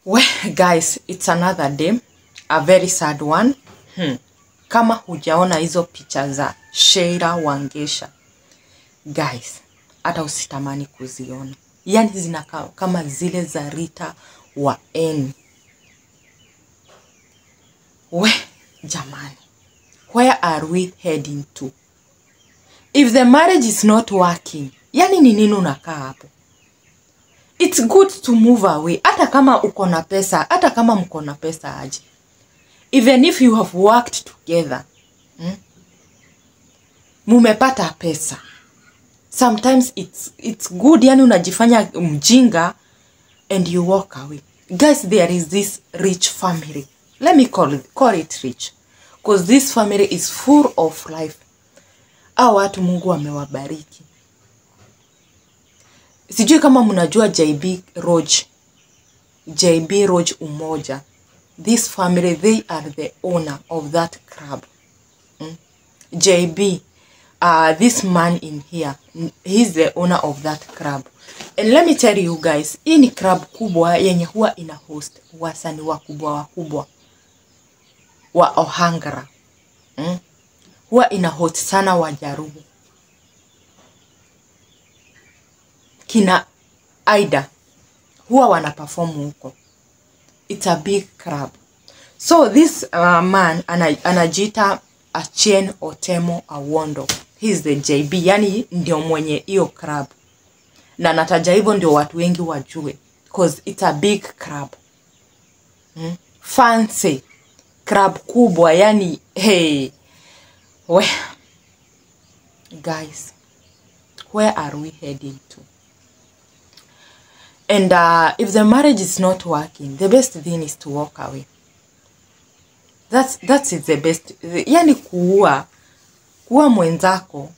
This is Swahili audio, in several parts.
Well, guys, it's another day, a very sad one. Kama hujaona hizo picha za Sheila Wangesha, guys, hata usitamani kuziona. Yani zinakaa kama zile za Rita wa N. Jamani, where are we heading to? If the marriage is not working, yani ni nini unakaa hapo? It's good to move away. Hata kama uko na pesa, hata kama mko na pesa aje. Even if you have worked together, mumepata pesa. Sometimes it's good, yani unajifanya mjinga and you walk away. Guys, there is this rich family. Let me call it rich. Because this family is full of life. Hao watu Mungu amewabariki. Sijui kama mnajua JB Roge Umoja. This family, they are the owner of that club. JB, this man in here, he's the owner of that club. And let me tell you guys, hii ni club kubwa yenye huwa ina host wasanii wakubwa wa Ohangara. Huwa ina host sana Wajarugu. Kina Aida huwa wana perform huko. It's a big club. So this man anajiita Achieng Otemo Awondo. He's the JB, yani ndio mwenye hiyo club. Na nataja hivyo ndio watu wengi wajue, because it's a big club. Fancy club kubwa, yani hey. Guys, where are we heading to? And if the marriage is not working, the best thing is to walk away. That's the best. Yani kuwa mwenzako,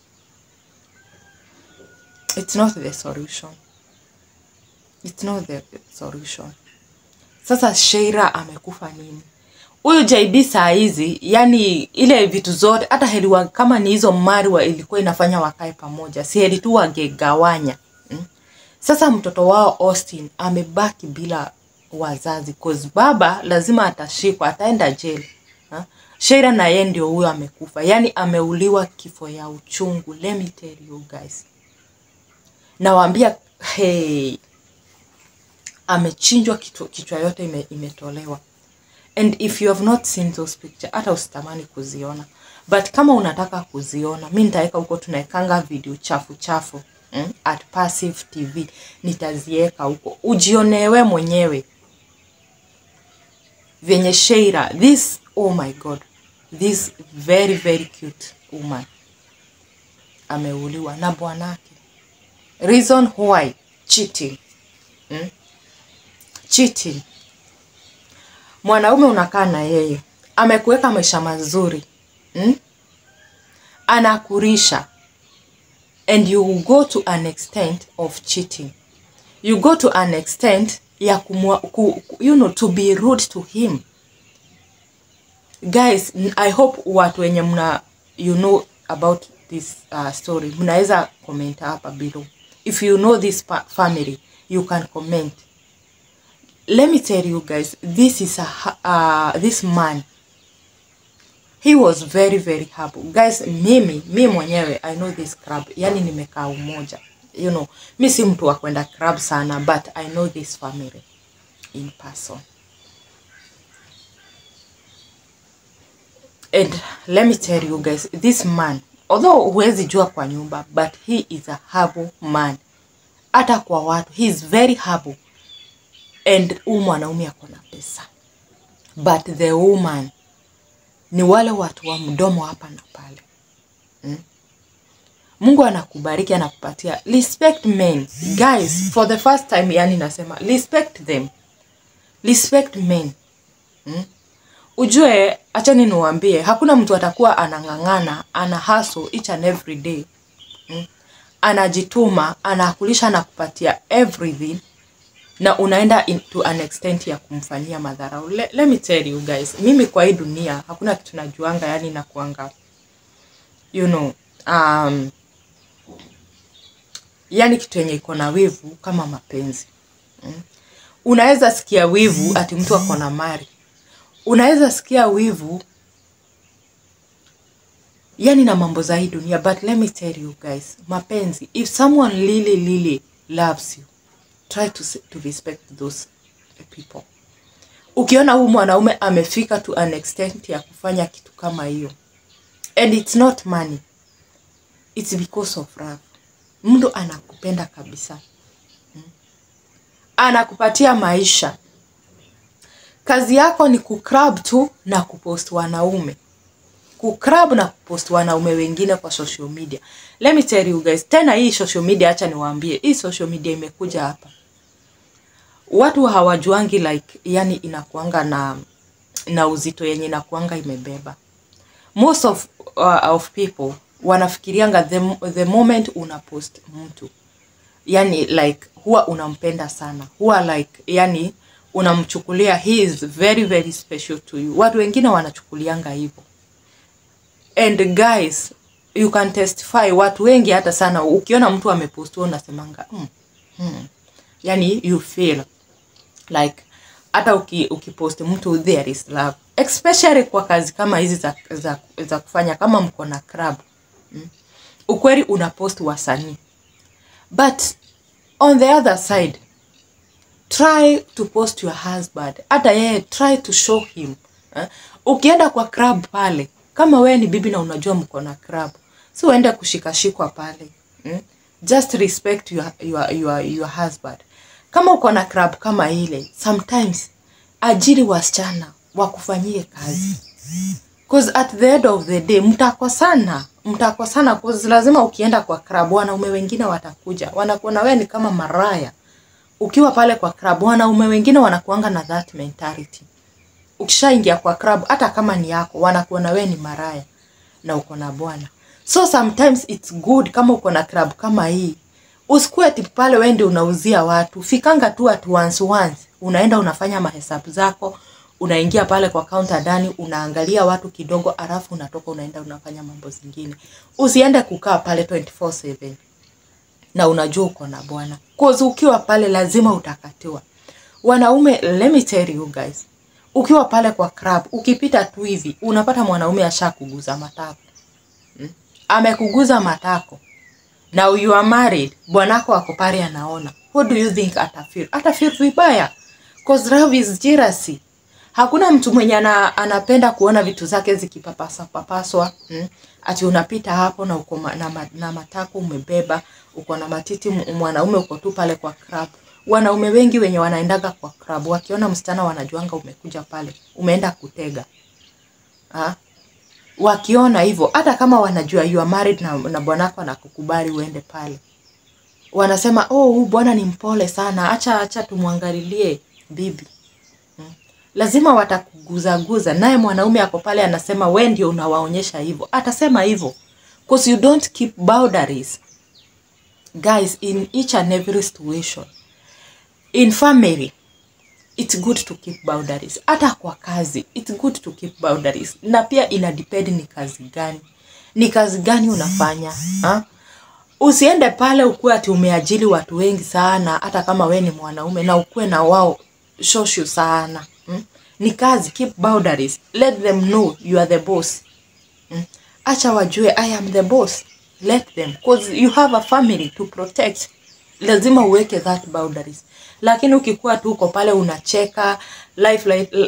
it's not the solution. It's not the solution. Sasa Sheila amekufa nini? Huyu JB saa hizi, yani ile vitu zote, hata heli kama ni hizo mali ilikuwa inafanya wakae pamoja, si heli tu wangegawanya. Sasa mtoto wao Austin amebaki bila wazazi, cause baba lazima atashikwa, ataenda jail. Sheila na yeye ndio huyo amekufa. Yani ameuliwa kifo ya uchungu. Let me tell you guys. Nawaambia, hey, amechinjwa kichwa yote imetolewa. And if you have not seen those pictures, hata usitamani kuziona. But kama unataka kuziona, mimi nitaweka huko, tunaekanga video chafu at Passive TV. Nitazieka huko, ujionewe mwenyewe. Venye Sheila, this, oh my God, this very very cute woman ameuliwa na bwanake. Reason why? Cheating. Cheating. Mwanaume unakaa na yeye, amekuweka maisha mazuri, anakurisha, and you go to an extent of cheating. You go to an extent ya to be rude to him. Guys, I hope watu wenye you know about this story, mnaweza comment hapa below. If you know this family, you can comment. Let me tell you guys, this is this man, he was very very humble. Guys, mimi mwenyewe, I know this club, yani nimekaa Umoja. You know, mimi si mtu wa kwenda club sana, but I know this family in person. And let me tell you guys, this man, although huwezi jua kwa nyumba, but he is a humble man. Hata kwa watu, he is very humble. And mwanaume ako na pesa. But the woman, ni wale watu wa mdomo hapa na pale. Mungu anakubariki, anakupatia. Respect men. Guys, for the first time, yani nasema, respect them. Respect men. Ujue, acha niwaambie, hakuna mtu atakuwa anangangana, ana hustle each and every day. Anajituma, anakulisha, anakupatia everything, na unaenda to an extent ya kumfanyia madharau. Let me tell you guys, mimi kwa hii dunia, hakuna kitu najuanga, yani nakuanga, you know, yani kitu yenye iko na wivu kama mapenzi. Unaweza sikia wivu ati mtu ako na mali. Unaweza sikia wivu yani na mambo za hii dunia. But let me tell you guys, mapenzi, if someone really loves you, try to respect those people. Ukiona huyu mwanaume amefika to an extent ya kufanya kitu kama hiyo, and it's not money, it's because of love. Mtu anakupenda kabisa. Anakupatia maisha. Kazi yako ni kucrab tu na kupost wanaume. Kucrab na kupost wanaume wengine kwa social media. Let me tell you guys, tena hii social media, acha niwaambie, hii social media imekuja hapa. Watu hawajuangi like yani inakuanga na uzito yenye inakuanga imebeba. Most of people wanafikirianga the moment unapost mtu, yani like huwa unampenda sana, huwa like yani unamchukulia he is very special to you. Watu wengine wanachukulianga hivyo. And guys, you can testify, watu wengi hata sana ukiona mtu amepost unasemanga yani you feel like hata ukipost mtu there is love, especially kwa kazi kama hizi za kufanya kama mko na club. Ukweli unapost wasanii, but on the other side try to post your husband. Hata yeye try to show him. Ukienda kwa club pale, kama wewe ni bibi na unajua mko na club, si uende kushikashikwa pale. Just respect your husband. Kama uko na club kama ile, sometimes ajiri wasichana wakufanyie kazi. Cause at the end of the day mtakosana cause lazima ukienda kwa club wanaume wengine watakuja. Wanakuona wewe ni kama maraya. Ukiwa pale kwa club wanaume wengine wanakuanga na that mentality. Ukishaingia kwa club hata kama ni yako wanakuona wewe ni maraya na uko na bwana. So sometimes it's good kama uko na club kama hii, usikue ati pale wewe ndio unauzia watu. Fikanga tu at once unaenda unafanya mahesabu zako, unaingia pale kwa counter ndani, unaangalia watu kidogo, alafu unatoka unaenda unafanya mambo zingine. Usiende kukaa pale 24/7 na unajua uko na bwana. Cause ukiwa pale lazima utakatiwa. Wanaume, let me tell you guys, ukiwa pale kwa club, ukipita tu hivi unapata mwanaume ashakuguza matako. Amekuguza matako. Now you are married, bwanako ako pale anaona. What do you think atafeel? Atafeel vibaya. Cause love is jealousy. Hakuna mtu mwenye anapenda kuona vitu zake zikipapaswa. Ati unapita hapo na uko na matako umebeba, uko na matiti, mwanaume uko tu pale kwa club. Wanaume wengi wenye wanaendaga kwa club wakiona msichana wanajuanga umekuja pale, umeenda kutega. Wakiona hivyo, hata kama wanajua you are married na bwanako anakukubali uende pale, wanasema huyu bwana ni mpole sana, acha tumwangalilie bibi. Lazima watakuguza. Naye mwanaume ako pale anasema wewe ndio unawaonyesha hivyo. Atasema hivyo because you don't keep boundaries. Guys, in each and every situation, in family, it's good to keep boundaries. Hata kwa kazi, it's good to keep boundaries. Na pia ina depend ni kazi gani. Ni kazi gani unafanya? Usiende pale ukue ati umeajiri watu wengi sana, hata kama wewe ni mwanaume, na ukue na wao shoshu sana. Ni kazi, keep boundaries. Let them know you are the boss. Acha wajue I am the boss. Let them, because you have a family to protect. Lazima uweke that boundaries. Lakini ukikuwa tu uko pale unacheka light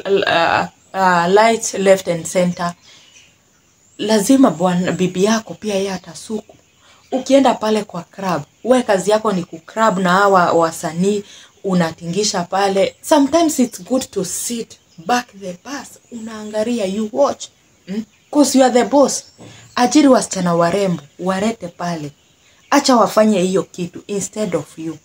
left and center, lazima bwana bibi yako pia yeye atasuku. Ukienda pale kwa club, wewe kazi yako ni kucrab na hawa wasanii, unatingisha pale. Sometimes it's good to sit back the bus, unaangalia, you watch. Because you are the boss. Ajiri wasichana warembo, warete pale. Acha wafanye hiyo kitu instead of you.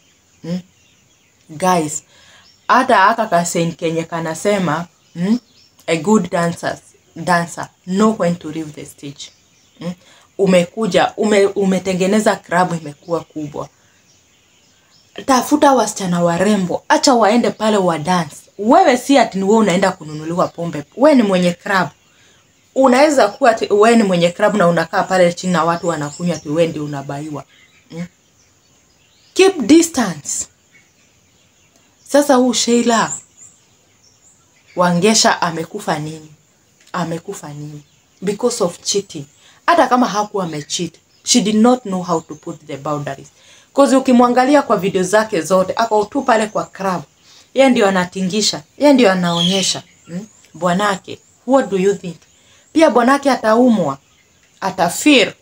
Guys, hata aka kasen Kenya kanasema, a good dancer know when to leave the stage. Umekuja, umetengeneza club imekuwa kubwa. Tafuta wasichana warembo, acha waende pale wa dance. Wewe si ati ni wewe unaenda kununuliwa pombe. Wewe ni mwenye club. Unaweza kuwa ati wewe ni mwenye club na unakaa pale chini na watu wanakunywa ati wewe ndio unabaiwa. Keep distance. Sasa huu Sheila Wangesha amekufa nini? Amekufa nini? Because of cheating. Hata kama hakuwa amecheat, she did not know how to put the boundaries. Cause ukimwangalia kwa video zake zote, ako tu pale kwa club. Yeye ndio anatingisha, yeye ndio anaonyesha. Bwanake, what do you think? Pia bwanake ataumwa, atafeel.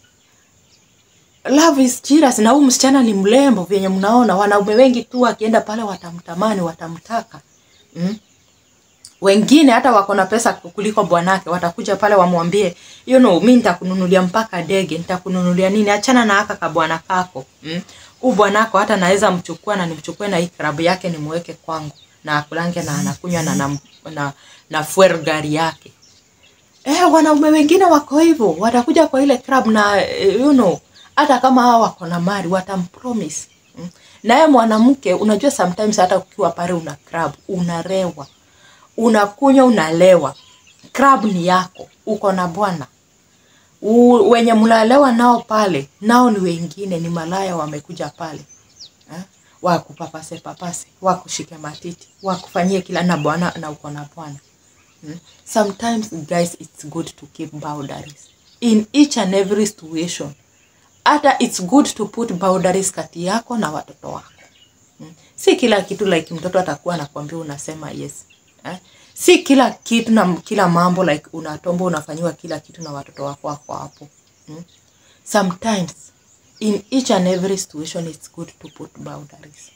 Love is serious, na huyu msichana ni mlembo vyenye mnaona. Wanaume wengi tu akienda pale watamtamani, watamtaka. Wengine hata wako na pesa kuliko bwanake, watakuja pale wamwambie, you know, mimi nitakununulia mpaka ndege, nitakununulia nini, achana na haka bwana kako. Bwanako hata naweza mchukua na nimchukue na hii club yake nimweke kwangu na akulange na anakunywa na fuel gari yake. Wanaume wengine wako hivyo, watakuja kwa ile club na you know, hata kama hao wako na mali watampromise. Naye mwanamke, unajua sometimes hata ukiwa pale una club, unarewa, unakunywa, unalewa. Club ni yako, uko na bwana. Wenye mlalewa nao pale, nao ni wengine, ni malaya wamekuja pale. Wakupapase, wakushike matiti, wakufanyie kila na bwana na uko na bwana. Sometimes guys, it's good to keep boundaries in each and every situation. Hata it's good to put boundaries kati yako na watoto wako. Si kila kitu like mtoto atakuwa anakuambia unasema yes. Si kila kitu na kila mambo like unatomba unafanyiwa kila kitu na watoto wako hapo. Sometimes in each and every situation it's good to put boundaries.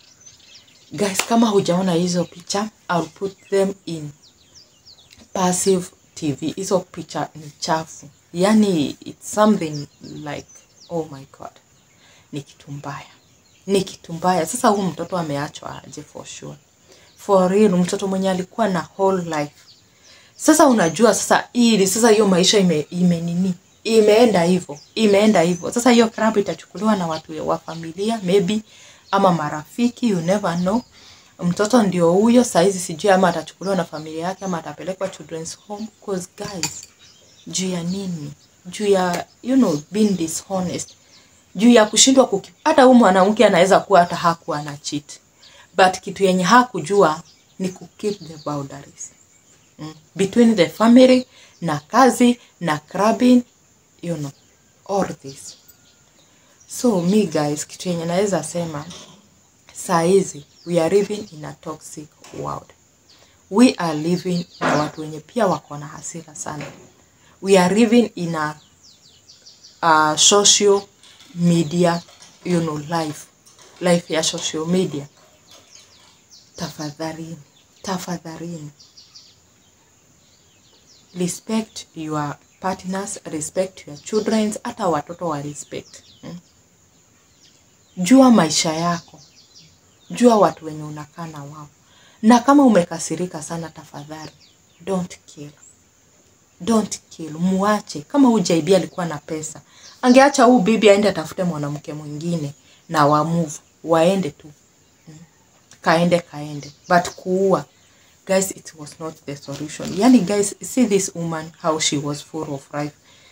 Guys, kama hujaona hizo picha, I'll put them in Passive TV. Hizo picha ni chafu. Yani it's something like, oh my god. Ni kitu mbaya. Ni kitu mbaya. Sasa huyu mtoto ameachwa aje for sure. For real, mtoto mwenye alikuwa na whole life. Sasa unajua sasa hiyo maisha imeenda hivyo. Sasa hiyo club itachukuliwa na watu wa familia maybe ama marafiki, you never know. Mtoto ndio huyo saizi, sijui ama atachukuliwa na familia yake ama atapelekwa children's home. Cause guys, juu ya nini? Juu ya you know being dishonest. Juu ya kushindwa hata huyu mwanamke anaweza kuwa hata hakuwa na cheat. But kitu yenye hakujua ni keep the boundaries. Between the family, na kazi, na clubbing, you know, all this. So me guys, kitu yenye naweza sema, saizi, we are living in a toxic world. We are living na watu wenye pia wako na hasira sana. We are living in a social media, you know, life ya social media. Tafadhalini. Respect your partners, respect your children, hata watoto wa respect. Jua maisha yako. Jua watu wenye unakaa na wao. Na kama umekasirika sana, tafadhali, don't kill. Muache. Kama hujaibia alikuwa na pesa, angeacha huyu bibi aende atafute mwanamke mwingine na waende tu. Kaende. But kuua, guys, it was not the solution. Yani guys, see this woman, how she was full of life.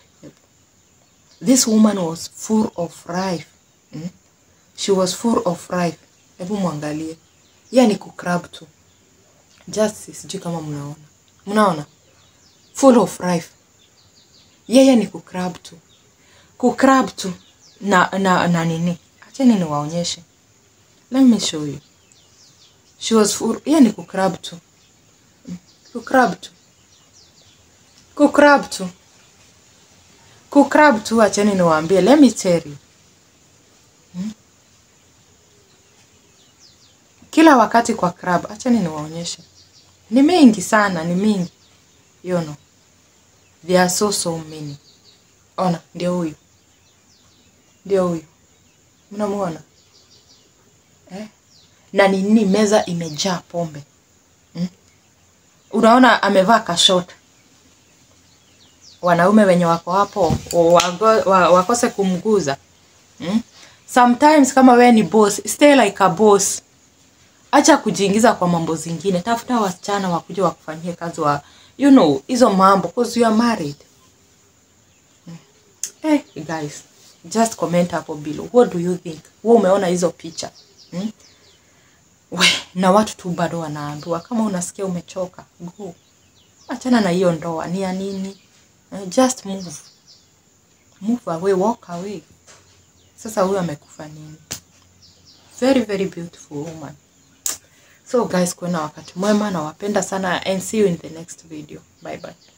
This woman was full of life. She was full of life. Hebu muangalie. Yani kukrab tu. Just sijui kama mnaona. Full of life. Yeye ni kukrab tu. Na nini? Acheni niwaonyeshe. Let me show you. She was full. Yeye ni kukrab tu. Kukrab tu, acheni niwaambie. Let me tell you. Kila wakati kwa club, acheni niwaonyeshe. Ni mingi sana, you know. There are so many. Ona, ndio huyu. Mnamuona? Na nini, meza imejaa pombe. Unaona amevaa kashot. Wanaume wenye wako hapo wakose kumguza. Sometimes kama wewe ni boss, stay like a boss. Acha kujiingiza kwa mambo zingine. Tafuta wasichana wakuje wakufanyie kazi you know, hizo mambo, because you are married. Guys, just comment hapo below. What do you think? Wewe umeona hizo picha? na watu tu bado wanaambiwa kama unasikia umechoka, go. Achana na hiyo ndoa, ni ya nini? Just move. Move away, walk away. Sasa huyu amekufa nini? Very, very beautiful woman. So guys, kuwa na wakati mwema, na wapenda sana, and see you in the next video. Bye bye.